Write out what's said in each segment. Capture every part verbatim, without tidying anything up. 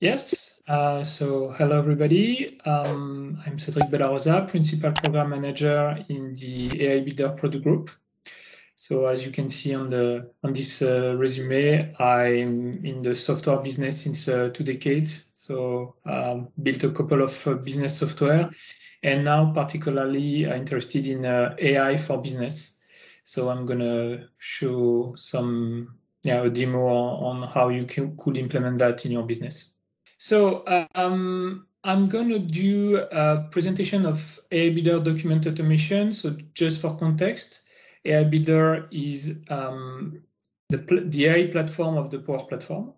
Yes, uh, so hello everybody. Um, I'm Cedric Bellarosa, Principal Program Manager in the A I Builder product group. So as you can see on the on this uh, resume, I'm in the software business since uh, two decades. So um, built a couple of uh, business software, and now particularly interested in uh, A I for business. So I'm gonna show some yeah a demo on how you can, could implement that in your business. So um, I'm going to do a presentation of A I Builder document automation. So just for context, A I Builder is um, the, the A I platform of the Power Platform.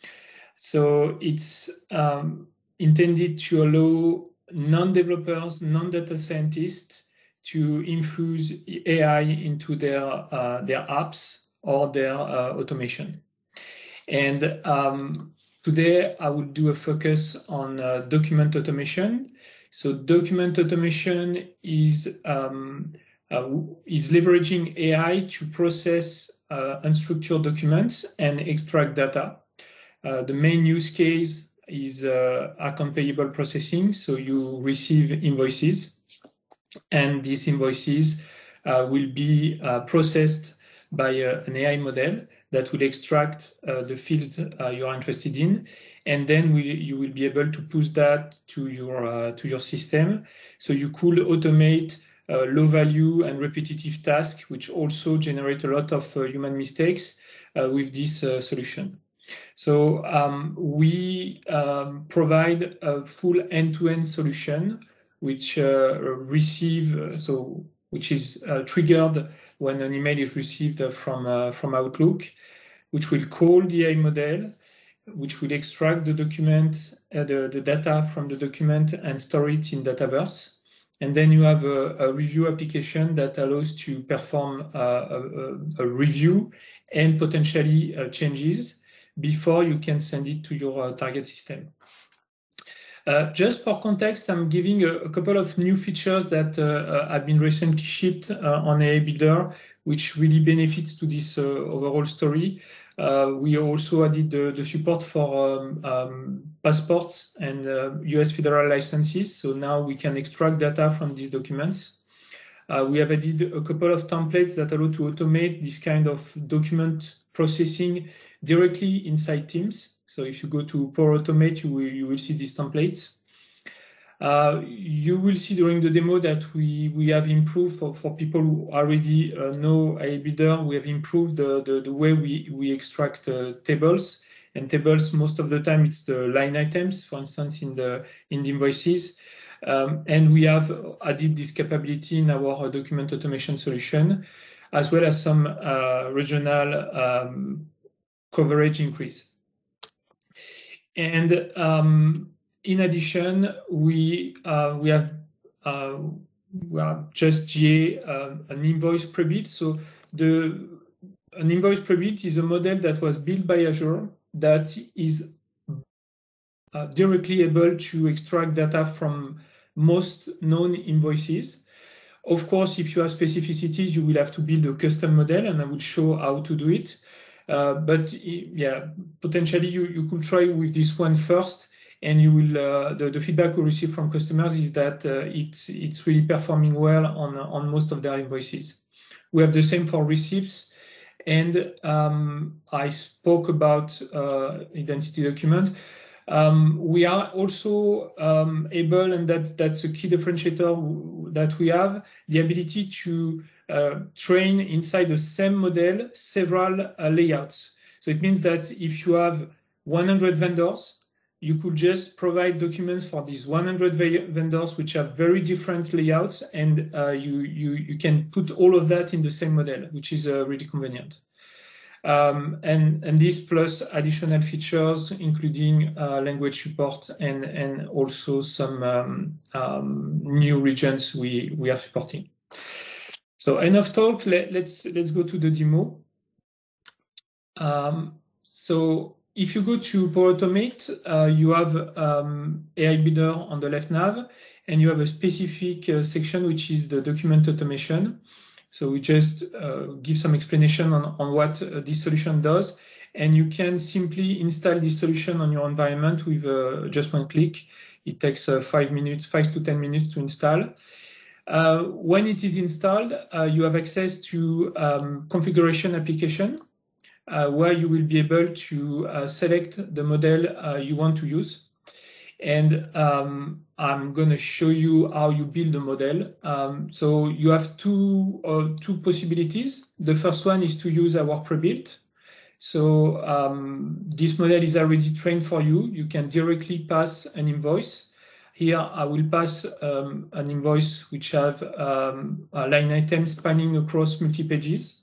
So it's um, intended to allow non-developers, non-data scientists to infuse A I into their uh, their apps or their uh, automation. And um, today I will do a focus on uh, document automation. So document automation is um, uh, is leveraging A I to process uh, unstructured documents and extract data. Uh, the main use case is uh, account payable processing. So you receive invoices, and these invoices uh, will be uh, processed by uh, an A I model that will extract uh, the fields uh, you are interested in, and then we, you will be able to push that to your uh, to your system. So you could automate uh, low value and repetitive tasks, which also generate a lot of uh, human mistakes uh, with this uh, solution. So um, we um, provide a full end-to-end solution, which uh, receive uh, so which is uh, triggered when an email is received from uh, from Outlook, which will call the A I model, which will extract the document, uh, the, the data from the document and store it in Dataverse. And then you have a, a review application that allows to perform uh, a, a review and potentially uh, changes before you can send it to your uh, target system. Uh, just for context, I'm giving a, a couple of new features that uh, have been recently shipped uh, on A I Builder, which really benefits to this uh, overall story. Uh, we also added the, the support for um, um, passports and uh, U S federal licenses. So now we can extract data from these documents. Uh, we have added a couple of templates that allow to automate this kind of document processing directly inside Teams. So if you go to Power Automate, you will, you will see these templates. Uh, you will see during the demo that we, we have improved for, for people who already uh, know A I Builder, we have improved the, the, the way we, we extract uh, tables. And tables, most of the time, it's the line items, for instance, in the, in the invoices. Um, and we have added this capability in our document automation solution, as well as some uh, regional um, coverage increase. And um, in addition, we uh, we have uh, we are just G A uh, an invoice pre-bid. So the an invoice pre-bid is a model that was built by Azure that is uh, directly able to extract data from most known invoices. Of course, if you have specificities, you will have to build a custom model, and I will show how to do it. Uh, but yeah, potentially you, you could try with this one first, and you will uh, the, the feedback we receive from customers is that uh, it's it's really performing well on on most of their invoices. We have the same for receipts, and um, I spoke about uh, identity document. Um, we are also um, able, and that's that's a key differentiator that we have, the ability to uh, train inside the same model several uh, layouts. So it means that if you have one hundred vendors, you could just provide documents for these one hundred vendors, which have very different layouts, and uh, you you you can put all of that in the same model, which is uh, really convenient. Um, and, and this plus additional features, including uh, language support and, and also some um, um, new regions we, we are supporting. So enough talk, let, let's, let's go to the demo. Um, so if you go to Power Automate, uh, you have um, A I Builder on the left nav, and you have a specific uh, section, which is the document automation. So we just uh, give some explanation on, on what uh, this solution does. and you can simply install this solution on your environment with uh, just one click. It takes uh, five minutes, five to ten minutes to install. Uh, when it is installed, uh, you have access to um, configuration application, uh, where you will be able to uh, select the model uh, you want to use. And um, I'm going to show you how you build a model. Um, so you have two, uh, two possibilities. The first one is to use our pre-built. So um, this model is already trained for you. You can directly pass an invoice. Here I will pass um, an invoice which have um, a line item spanning across multi-pages.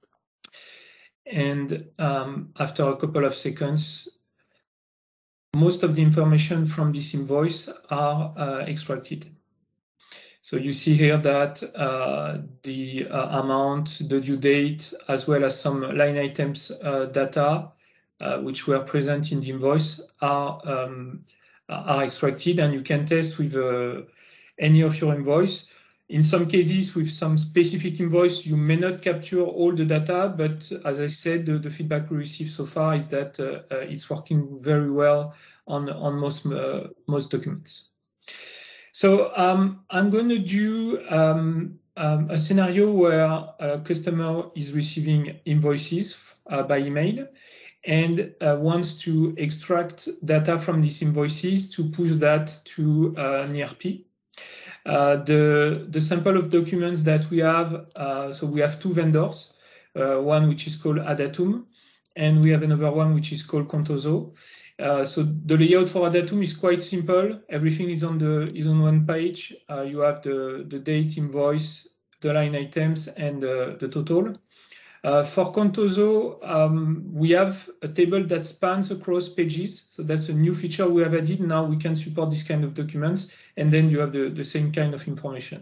And um, after a couple of seconds, most of the information from this invoice are uh, extracted. So you see here that uh, the uh, amount, the due date, as well as some line items uh, data, uh, which were present in the invoice, are um, are extracted, and you can test with uh, any of your invoice. In some cases, with some specific invoice, you may not capture all the data, but as I said, the, the feedback we received so far is that uh, uh, it's working very well on, on most, uh, most documents. So um, I'm going to do um, um, a scenario where a customer is receiving invoices uh, by email and uh, wants to extract data from these invoices to push that to uh, an E R P. Uh, the, the sample of documents that we have, uh, so we have two vendors, uh, one which is called Adatum, and we have another one which is called Contoso. Uh, so the layout for Adatum is quite simple. Everything is on the is on one page. Uh, you have the, the date, invoice, the line items, and uh, the total. Uh, for Contoso, um, we have a table that spans across pages. So that's a new feature we have added. Now we can support this kind of documents, and then you have the, the same kind of information.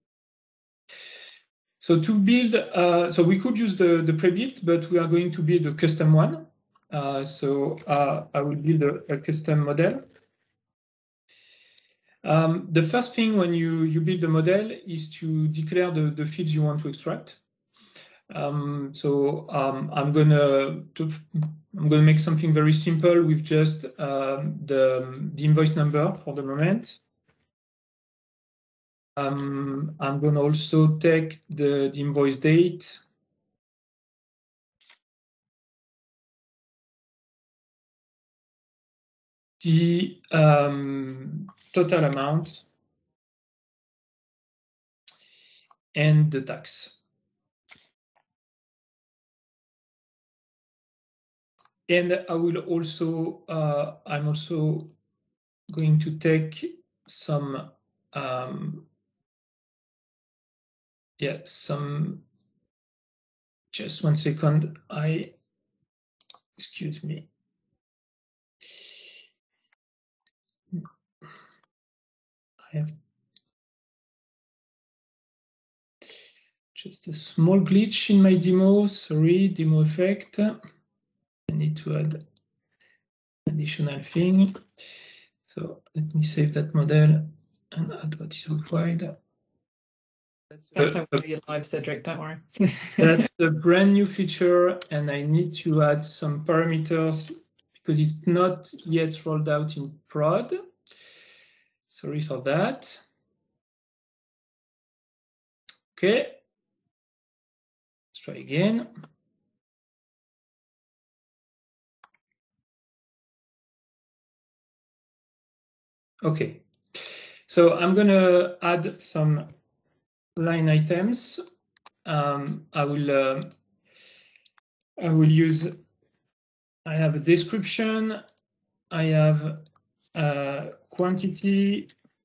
So to build, uh, so we could use the, the pre-built, but we are going to build a custom one. Uh, so uh, I will build a, a custom model. Um, the first thing when you, you build a model is to declare the, the fields you want to extract. Um, so um, I'm gonna to, I'm gonna make something very simple with just um, the, the invoice number for the moment. Um, I'm gonna also take the, the invoice date, the um, total amount, and the tax. And I will also, uh, I'm also going to take some, um, yeah, some, just one second, I, excuse me. I have just a small glitch in my demo, sorry, demo effect. I need to add additional thing. So let me save that model and add what is required. That's how we do live, Cedric, don't worry. That's a brand new feature, and I need to add some parameters because it's not yet rolled out in prod. Sorry for that. Okay. Let's try again. Okay. So I'm going to add some line items. Um, I will uh, I will use, I have a description, I have a quantity,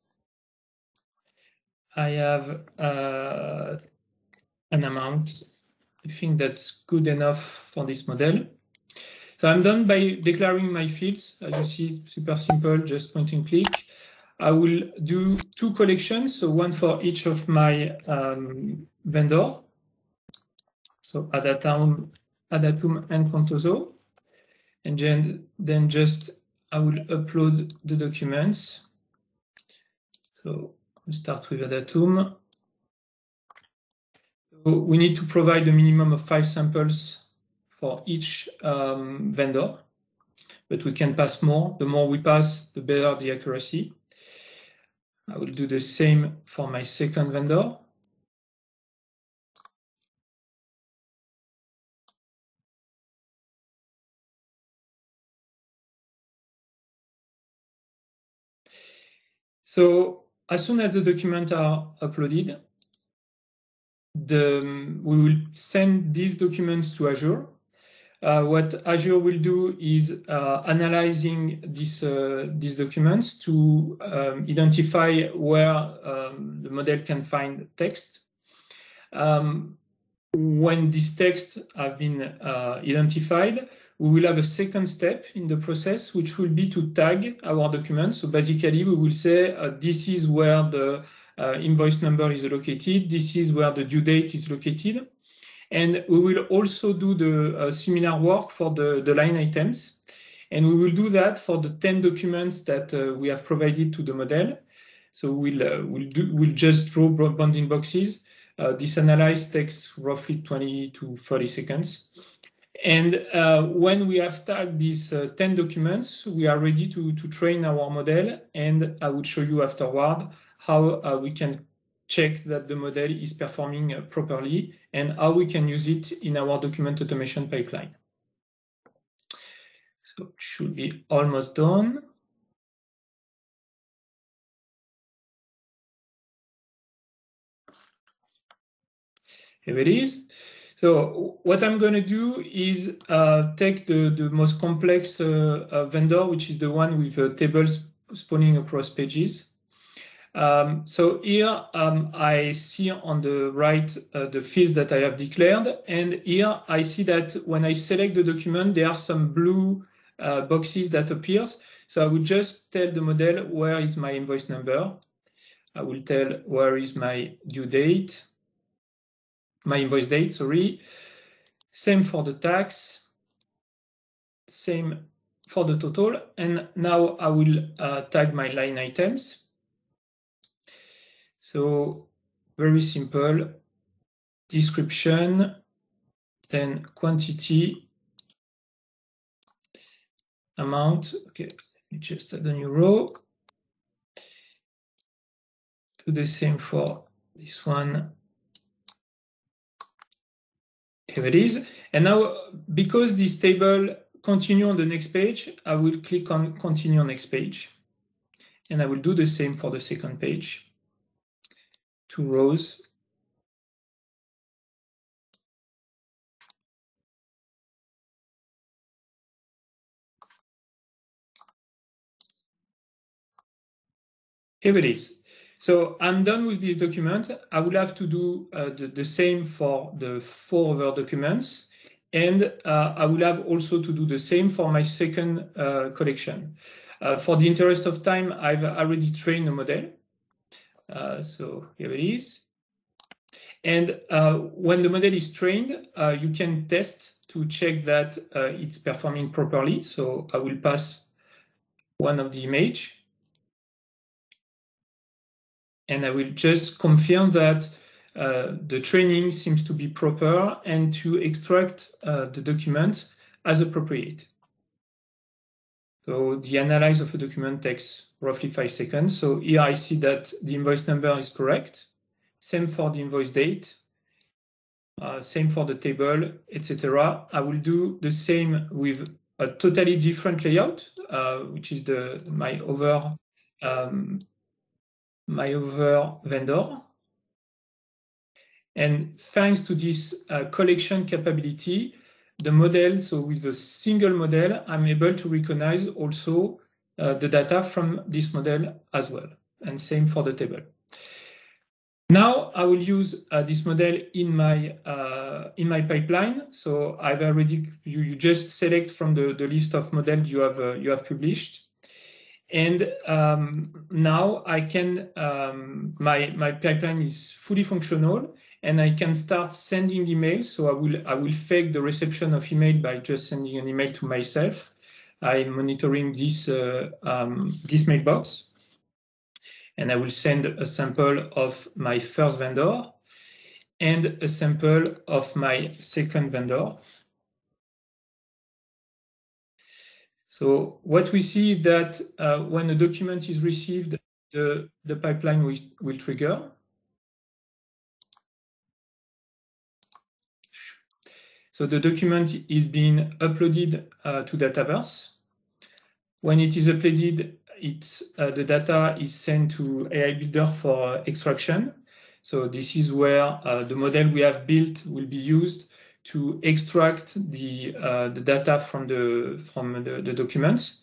I have uh, an amount. I think that's good enough for this model. So I'm done by declaring my fields. As you see, super simple, just point and click. I will do two collections, so one for each of my um, vendor. So Adatum, Adatum and Contoso. And then, then just, I will upload the documents. So we start with Adatum. So we need to provide a minimum of five samples for each um, vendor, but we can pass more. The more we pass, the better the accuracy. I will do the same for my second vendor. So as soon as the documents are uploaded, the, we will send these documents to Azure. Uh, what Azure will do is uh, analyzing this, uh, these documents to um, identify where um, the model can find text. Um, when these texts have been uh, identified, we will have a second step in the process, which will be to tag our documents. So basically, we will say uh, this is where the uh, invoice number is located, this is where the due date is located. And we will also do the uh, similar work for the, the line items. And we will do that for the ten documents that uh, we have provided to the model. So we'll, uh, we'll, do, we'll just draw bounding boxes. Uh, this analyze takes roughly twenty to thirty seconds. And uh, when we have tagged these uh, ten documents, we are ready to, to train our model. And I will show you afterward how uh, we can check that the model is performing uh, properly and how we can use it in our document automation pipeline. So it should be almost done. Here it is. So what I'm going to do is uh, take the, the most complex uh, uh, vendor, which is the one with uh, tables spawning across pages. Um, so here um, I see on the right uh, the fields that I have declared, and here I see that when I select the document, there are some blue uh, boxes that appears. So I will just tell the model where is my invoice number. I will tell where is my due date, my invoice date, sorry. Same for the tax, same for the total, and now I will uh, tag my line items. So very simple, description, then quantity, amount. Okay, let me just add a new row. Do the same for this one. Here it is. And now, because this table continue on the next page, I will click on continue on next page. And I will do the same for the second page. Two rows. Here it is. So I'm done with this document. I will have to do uh, the, the same for the four other documents. And uh, I will have also to do the same for my second uh, collection. Uh, for the interest of time, I've already trained a model. Uh, so here it is. And uh, when the model is trained, uh, you can test to check that uh, it's performing properly. So I will pass one of the image. And I will just confirm that uh, the training seems to be proper and to extract uh, the document as appropriate. So the analyze of a document takes roughly five seconds. So here I see that the invoice number is correct. Same for the invoice date. Uh, same for the table, et cetera. I will do the same with a totally different layout, uh, which is the my other um, my other vendor. And thanks to this uh, collection capability, the model, so with a single model, I'm able to recognize also uh, the data from this model as well. And same for the table. Now I will use uh, this model in my uh, in my pipeline. So I've already you, you just select from the, the list of models you have uh, you have published. And um, now I can, um, my, my pipeline is fully functional and I can start sending emails. So I will, I will fake the reception of email by just sending an email to myself. I'm monitoring this, uh, um, this mailbox. And I will send a sample of my first vendor and a sample of my second vendor. So what we see is that uh, when a document is received, the, the pipeline will, will trigger. So the document is being uploaded uh, to Dataverse. When it is uploaded, it's, uh, the data is sent to A I Builder for extraction. So this is where uh, the model we have built will be used to extract the, uh, the data from the, from the, the documents.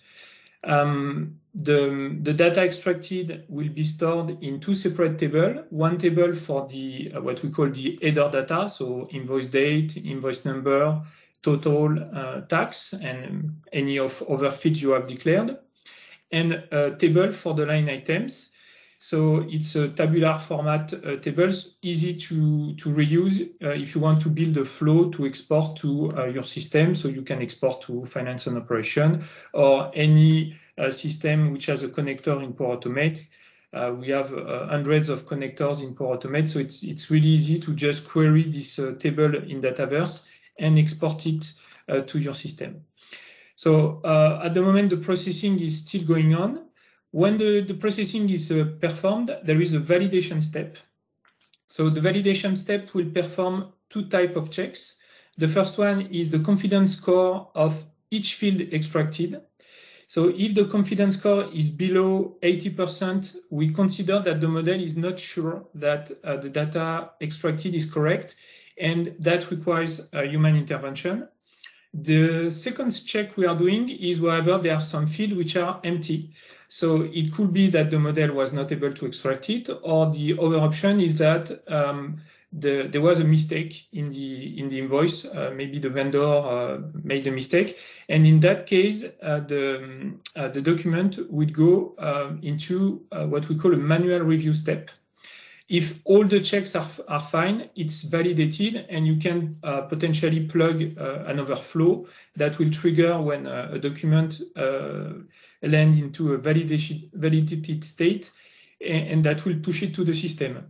Um, the, the data extracted will be stored in two separate tables. One table for the uh, what we call the header data, so invoice date, invoice number, total, uh, tax, and any of other fields you have declared, and a table for the line items. So it's a tabular format uh, tables, easy to, to reuse uh, if you want to build a flow to export to uh, your system. So you can export to finance and operation or any uh, system which has a connector in Power Automate. Uh, we have uh, hundreds of connectors in Power Automate, so it's, it's really easy to just query this uh, table in Dataverse and export it uh, to your system. So uh, at the moment, the processing is still going on. When the, the processing is uh, performed, there is a validation step. So the validation step will perform two types of checks. The first one is the confidence score of each field extracted. So if the confidence score is below eighty percent, we consider that the model is not sure that uh, the data extracted is correct, and that requires uh, human intervention. The second check we are doing is wherever there are some fields which are empty. So it could be that the model was not able to extract it, or the other option is that um, the, there was a mistake in the in the invoice. Uh, maybe the vendor uh, made a mistake, and in that case, uh, the uh, the document would go uh, into uh, what we call a manual review step. If all the checks are, are fine, it's validated, and you can uh, potentially plug uh, another flow that will trigger when uh, a document uh, lands into a validation, validated state, and, and that will push it to the system.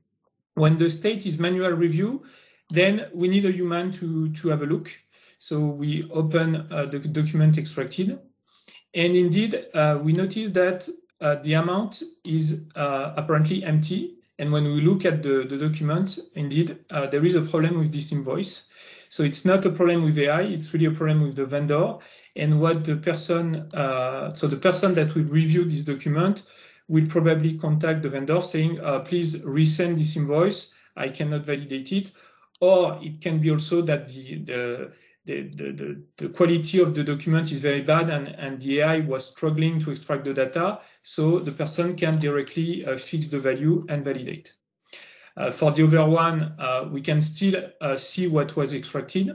When the state is manual review, then we need a human to, to have a look. So we open uh, the document extracted, and indeed, uh, we notice that uh, the amount is uh, apparently empty. And when we look at the, the document, indeed, uh, there is a problem with this invoice. So it's not a problem with A I, it's really a problem with the vendor. And what the person, uh, so the person that will review this document will probably contact the vendor saying, uh, please resend this invoice, I cannot validate it. Or it can be also that the, the, the, the, the quality of the document is very bad, and, and the A I was struggling to extract the data. So the person can directly uh, fix the value and validate. Uh, for the other one, uh, we can still uh, see what was extracted,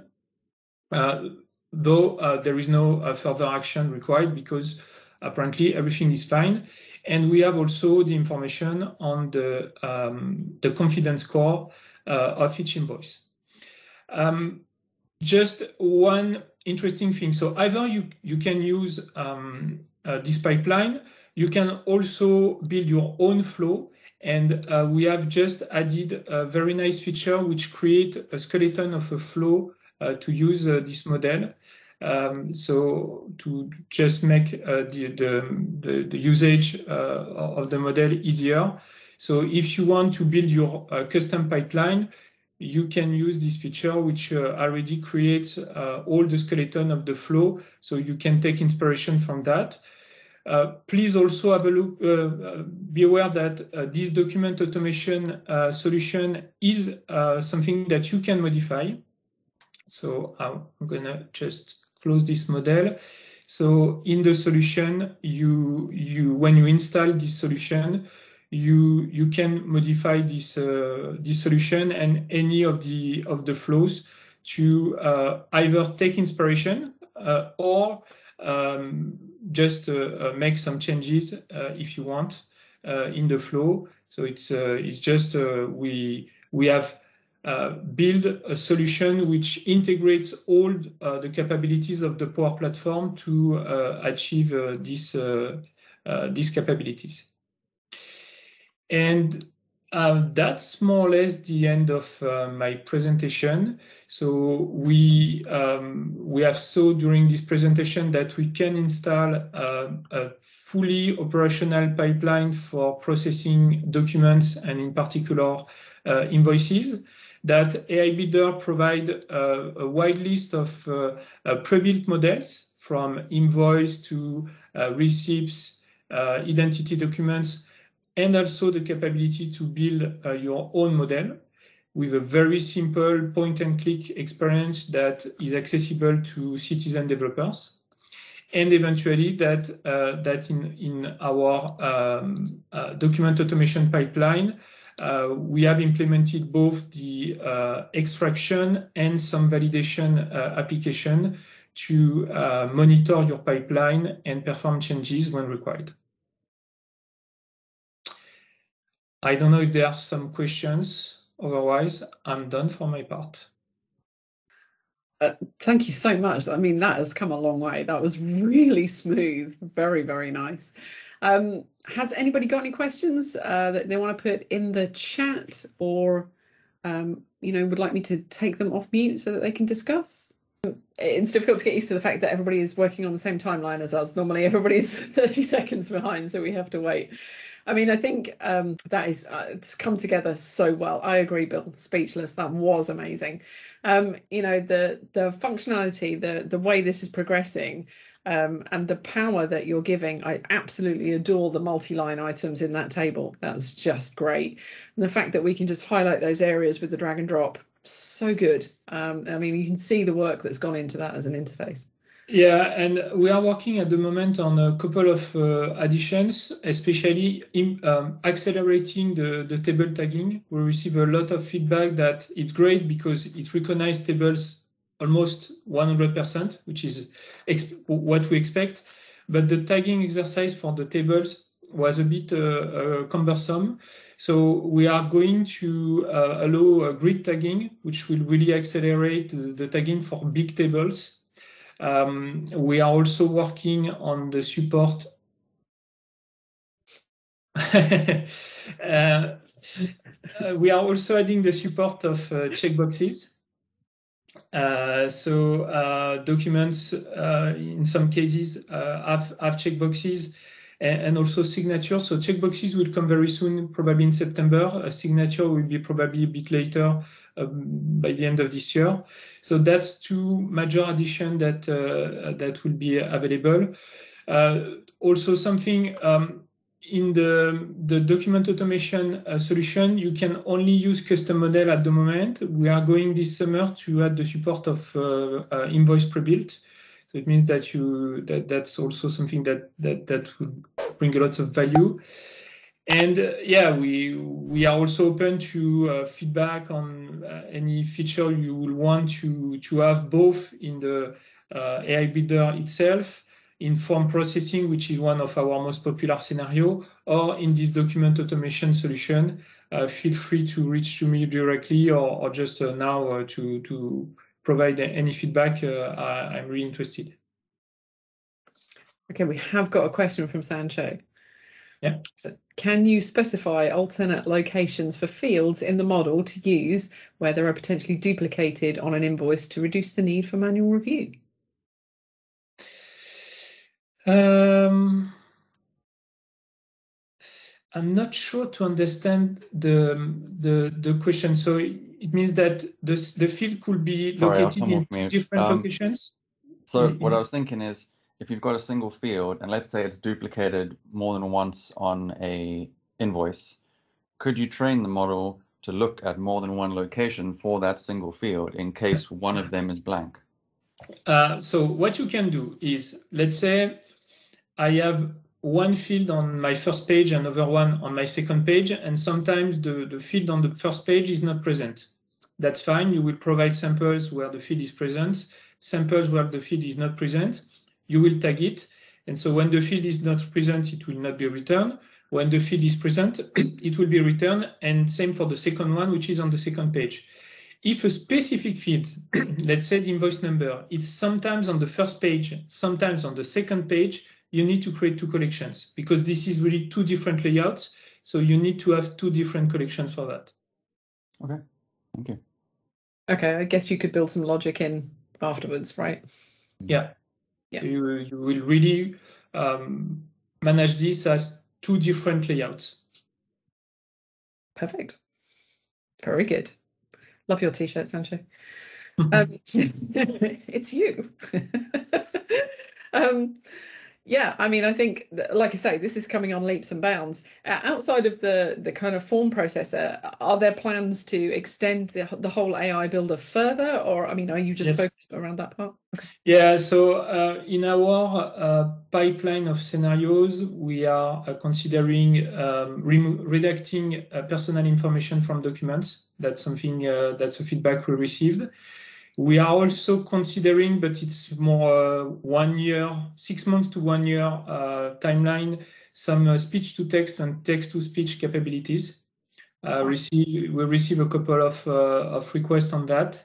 uh, though uh, there is no uh, further action required because apparently everything is fine. And we have also the information on the, um, the confidence score uh, of each invoice. Um, just one interesting thing. So either you, you can use um, uh, this pipeline, you can also build your own flow, and uh, we have just added a very nice feature which creates a skeleton of a flow uh, to use uh, this model. Um, so to just make uh, the, the, the, the usage uh, of the model easier. So if you want to build your uh, custom pipeline, you can use this feature which uh, already creates uh, all the skeleton of the flow. So you can take inspiration from that. Uh, please also have a look, uh, be aware that uh, this document automation uh, solution is uh, something that you can modify. So I'm gonna just close this model. So in the solution, you, you when you install this solution, you you can modify this uh, this solution and any of the of the flows to uh, either take inspiration uh, or um, just uh, make some changes uh, if you want uh, in the flow. So it's uh, it's just uh, we we have uh, built a solution which integrates all uh, the capabilities of the Power Platform to uh, achieve uh, this uh, uh, these capabilities. And Um, that's more or less the end of uh, my presentation. So we um, we have saw during this presentation that we can install uh, a fully operational pipeline for processing documents and in particular uh, invoices. That A I Builder provide uh, a wide list of uh, uh, pre-built models from invoice to uh, receipts, uh, identity documents, and also the capability to build uh, your own model with a very simple point-and-click experience that is accessible to citizen developers. And eventually that, uh, that in, in our um, uh, document automation pipeline, uh, we have implemented both the uh, extraction and some validation uh, application to uh, monitor your pipeline and perform changes when required. I don't know if there are some questions. Otherwise, I'm done for my part. Uh, thank you so much. I mean, that has come a long way. That was really smooth. Very, very nice. Um, has anybody got any questions uh, that they want to put in the chat, or, um, you know, would like me to take them off mute so that they can discuss? It's difficult to get used to the fact that everybody is working on the same timeline as us. Normally, everybody's thirty seconds behind, so we have to wait. I mean, I think um, that is uh, it's come together so well. I agree, Bill. Speechless. That was amazing. Um, you know, the the functionality, the the way this is progressing, um, and the power that you're giving. I absolutely adore the multi-line items in that table. That's just great. And the fact that we can just highlight those areas with the drag and drop, so good. Um, I mean, you can see the work that's gone into that as an interface. Yeah, and we are working at the moment on a couple of uh, additions, especially in um, accelerating the, the table tagging. We receive a lot of feedback that it's great because it recognizes tables almost one hundred percent, which is what we expect. But the tagging exercise for the tables was a bit uh, uh, cumbersome. So we are going to uh, allow uh, grid tagging, which will really accelerate the, the tagging for big tables. Um, we are also working on the support. uh, uh, we are also adding the support of uh, checkboxes. Uh, so uh, documents, uh, in some cases, uh, have, have checkboxes and, and also signatures. So checkboxes will come very soon, probably in September. A signature will be probably a bit later, um, by the end of this year. So that's two major additions that uh, that will be available. Uh, also, something um, in the the document automation uh, solution, you can only use custom model at the moment. We are going this summer to add the support of uh, uh, invoice pre-built. So it means that you that that's also something that that that would bring a lot of value. And uh, yeah, we we are also open to uh, feedback on uh, any feature you will want to to have both in the uh, A I Builder itself, in form processing, which is one of our most popular scenario, or in this document automation solution. Uh, feel free to reach to me directly, or, or just uh, now uh, to to provide any feedback. Uh, I, I'm really interested. Okay, we have got a question from Sancho. Yeah. So, can you specify alternate locations for fields in the model to use where they are potentially duplicated on an invoice to reduce the need for manual review? Um, I'm not sure to understand the the the question. So it means that the the field could be Sorry, located in mute. different Um, locations. So Is it- what is I it- was thinking is, if you've got a single field, and let's say it's duplicated more than once on a invoice, could you train the model to look at more than one location for that single field in case one of them is blank? Uh, so what you can do is, let's say I have one field on my first page, another one on my second page, and sometimes the, the field on the first page is not present. That's fine. You will provide samples where the field is present, samples where the field is not present. You will tag it. And so when the field is not present, it will not be returned. When the field is present, it will be returned. And same for the second one, which is on the second page. If a specific field, let's say the invoice number, it's sometimes on the first page, sometimes on the second page, you need to create two collections because this is really two different layouts. So you need to have two different collections for that. Okay, thank you. Okay, I guess you could build some logic in afterwards, right? Yeah. Yeah. So you, you will really um, manage this as two different layouts. Perfect. Very good. Love your t-shirt, Sancho. Um, it's you. um, yeah, I mean, I think, like I say, this is coming on leaps and bounds. Uh, outside of the the kind of form processor, are there plans to extend the the whole A I builder further, or I mean, are you just Yes. focused around that part? Okay. Yeah, so uh, in our uh, pipeline of scenarios, we are uh, considering um, remo- redacting uh, personal information from documents. That's something, uh, that's a feedback we received. We are also considering, but it's more uh, one year, six months to one year uh, timeline, some uh, speech to text and text to speech capabilities. Uh, receive, we receive a couple of, uh, of requests on that.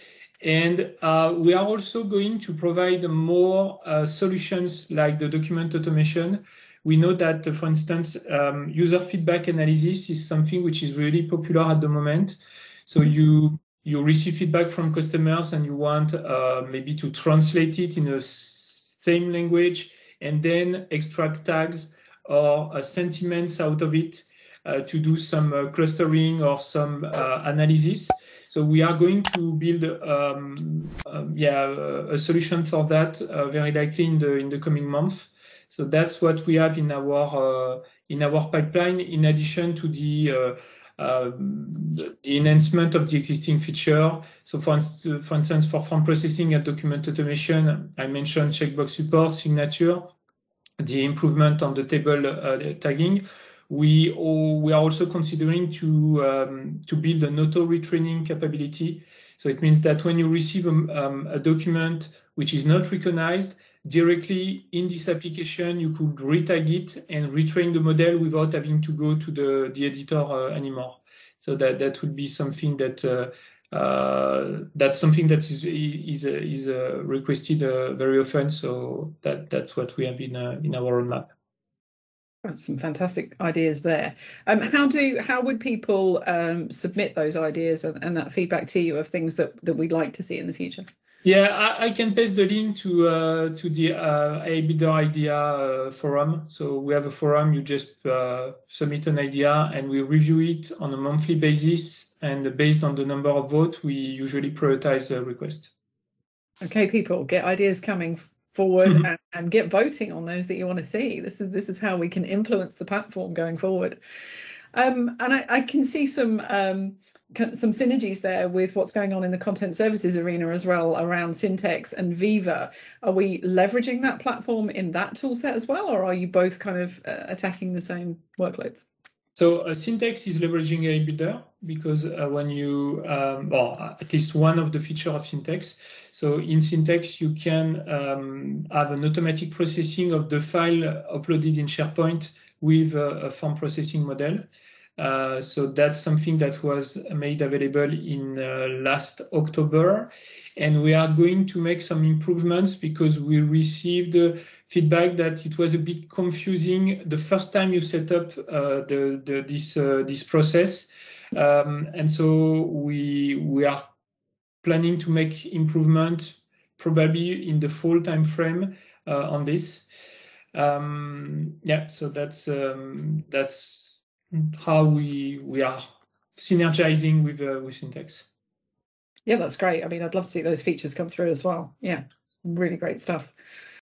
And uh, we are also going to provide more uh, solutions like the document automation. We know that, uh, for instance, um, user feedback analysis is something which is really popular at the moment. So you you receive feedback from customers and you want uh, maybe to translate it in the same language and then extract tags or uh, sentiments out of it uh, to do some uh, clustering or some uh, analysis. So we are going to build, um, um, yeah, a solution for that uh, very likely in the in the coming month. So that's what we have in our uh, in our pipeline. In addition to the uh, um, the enhancement of the existing feature. So for, for instance, for form processing and document automation, I mentioned checkbox support, signature, the improvement on the table uh, tagging. We, all, we are also considering to, um, to build an auto retraining capability. So it means that when you receive a, um, a document which is not recognized, directly in this application, you could retag it and retrain the model without having to go to the, the editor uh, anymore. So that, that would be something that uh, uh, that's something that is is is uh, requested uh, very often. So that that's what we have in uh, in our roadmap. Some fantastic ideas there. Um, how do how would people um, submit those ideas and, and that feedback to you of things that that we'd like to see in the future? Yeah, I, I can paste the link to uh, to the uh, A I Builder Idea uh, forum. So we have a forum. You just uh, submit an idea, and we review it on a monthly basis. And based on the number of votes, we usually prioritize a request. Okay, people, get ideas coming forward mm-hmm. and, and get voting on those that you want to see. This is this is how we can influence the platform going forward. Um, and I, I can see some. Um, some synergies there with what's going on in the content services arena as well around Syntex and Viva. Are we leveraging that platform in that tool set as well, or are you both kind of uh, attacking the same workloads? So uh, Syntex is leveraging A I Builder because uh, when you, um, well, at least one of the features of Syntex. So in Syntex, you can um, have an automatic processing of the file uploaded in SharePoint with a, a form processing model. Uh, so that's something that was made available in uh, last October. And we are going to make some improvements because we received uh, feedback that it was a bit confusing the first time you set up uh, the, the, this, uh, this process. Um, and so we, we are planning to make improvement probably in the fall time frame uh, on this. Um, yeah, so that's, um, that's, how we we are synergizing with uh, with Syntex. Yeah, that's great. I mean, I'd love to see those features come through as well. Yeah, really great stuff.